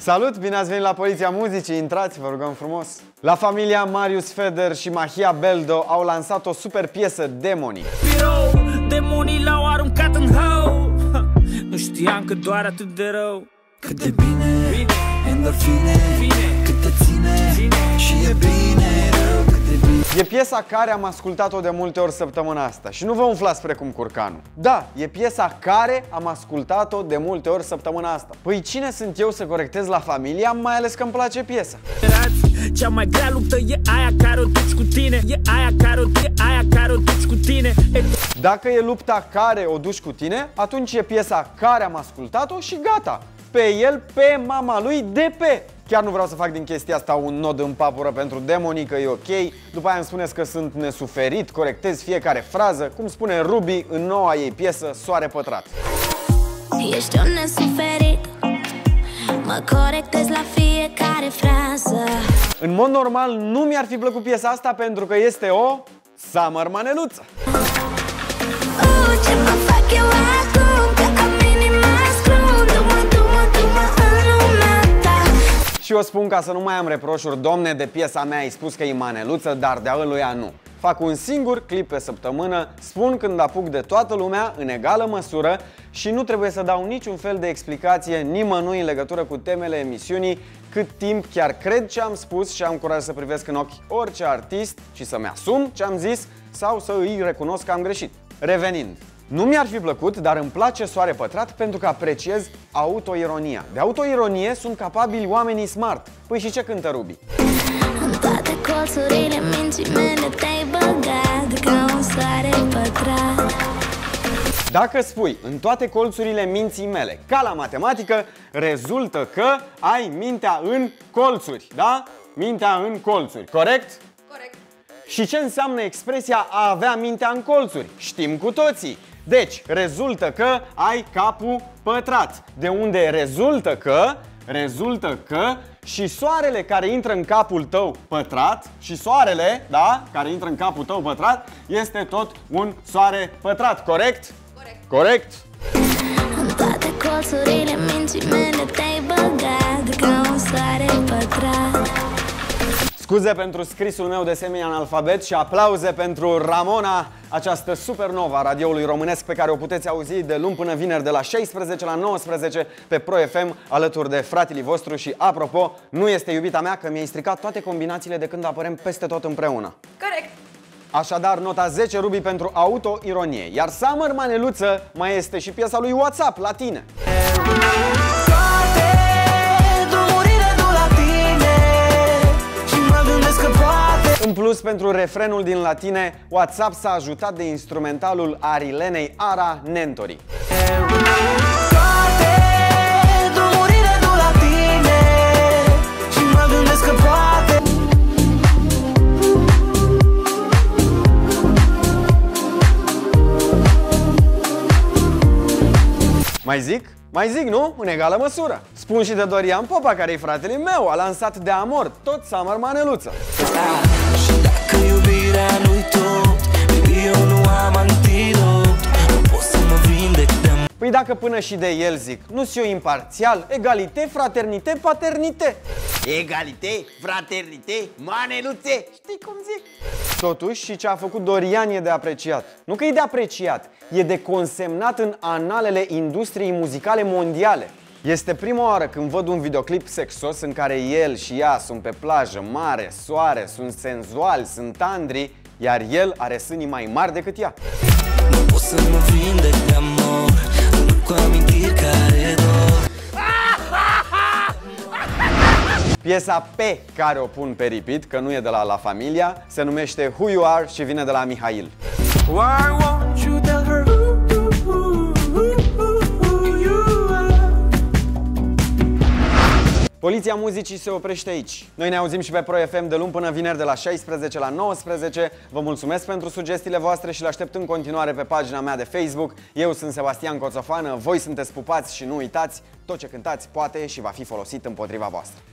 Salut, bine ați venit la Poliția Muzicii, intrați, vă rugăm frumos. La familia Marius Feder și Mahia Beldo au lansat o super piesă, Demonii. Demonii l-au aruncat în hău. Nu știam că doar atât de rău. Cât de bine, endorfine, cât te ține și e bine rău, cât de bine. E piesa care am ascultat-o de multe ori săptămâna asta și nu vă umflați precum curcanul. Da, e piesa care am ascultat-o de multe ori săptămâna asta. Păi cine sunt eu să corectez la familia, mai ales că îmi place piesa? Cea mai grea luptă e aia care o duci cu tine. E aia care o duci cu tine. Dacă e lupta care o duci cu tine, atunci e piesa care am ascultat-o și gata. Pe el, pe mama lui, de pe. Chiar nu vreau să fac din chestia asta un nod în papură pentru Demonii, că e ok. După aia îmi spuneți că sunt nesuferit, corectez fiecare frază, cum spune Ruby în noua ei piesă, Soare Pătrat. Ești un nesuferit, mă corectez la fiecare frază. În mod normal nu mi-ar fi plăcut piesa asta pentru că este o summer maneluță. Ce mă fac eu acum, că am inima scrum. Du-mă în lumea ta. Și o spun ca să nu mai am reproșuri, domne, de piesa mea ai spus că e maneluță, dar de-a ăluia nu. Fac un singur clip pe săptămână, spun când apuc de toată lumea în egală măsură și nu trebuie să dau niciun fel de explicație nimănui în legătură cu temele emisiunii, cât timp chiar cred ce am spus și am curaj să privesc în ochi orice artist și să-mi asum ce am zis sau să îi recunosc că am greșit. Revenind, nu mi-ar fi plăcut, dar îmi place Soare Pătrat pentru că apreciez autoironia. De autoironie sunt capabili oamenii smart. Păi și ce cântă Ruby? În toate colțurile minții mele te-ai băgat ca un soare pătrat. Dacă spui în toate colțurile minții mele, ca la matematică, rezultă că ai mintea în colțuri, da? Mintea în colțuri, corect? Corect. Și ce înseamnă expresia a avea mintea în colțuri? Știm cu toții. Deci, rezultă că ai capul pătrat. De unde rezultă că și soarele care intră în capul tău pătrat, și soarele, da, care intră în capul tău pătrat, este tot un soare pătrat, corect? Corect. Corect? În toate colțurile minții mele te-ai băgat ca un soare pătrat. Scuze pentru scrisul meu de semi-analfabet și aplauze pentru Ramona, această supernova a radioului românesc pe care o puteți auzi de luni până vineri de la 16 la 19 pe Pro FM alături de fratele vostru și, apropo, nu este iubita mea că mi-ai stricat toate combinațiile de când apărem peste tot împreună. Corect. Așadar, nota 10 Ruby pentru autoironie, iar Summer Maneluță mai este și piesa lui WhatsApp la tine. În plus, pentru refrenul din latine, WhatsApp s-a ajutat de instrumentalul Arilenei Ara, Nentori. Mai zic? Mai zic, nu? În egală măsură. Spun și de Dorian Popa, care e fratele meu, a lansat De Amor, tot Summer Maneluță. Și dacă iubirea nu-i tot, baby, eu nu am antidot. Nu pot să mă vindec de amor. Păi dacă până și de el zic, nu-s eu imparțial, egalite, fraternite, paternite. Egalite, fraternite, maneluțe, știi cum zic? Totuși, și ce a făcut Dorian e de apreciat. Nu că e de apreciat, e de consemnat în analele industriei muzicale mondiale. Este prima oară când văd un videoclip sexos în care el și ea sunt pe plajă, mare, soare, sunt senzuali, sunt tandri, iar el are sânii mai mari decât ea. Nu pot să mă vindec de amor, nu cu amintiri care dor. Piesa pe care o pun pe repeat, că nu e de la La Familia, se numește Who You Are și vine de la Mihail. Why won't you tell her who you are? Poliția Muzicii se oprește aici. Noi ne auzim și pe Pro FM de luni până vineri de la 16 la 19. Vă mulțumesc pentru sugestiile voastre și le aștept în continuare pe pagina mea de Facebook. Eu sunt Sebastian Coțofană, voi sunteți pupați și nu uitați, tot ce cântați poate și va fi folosit împotriva voastră.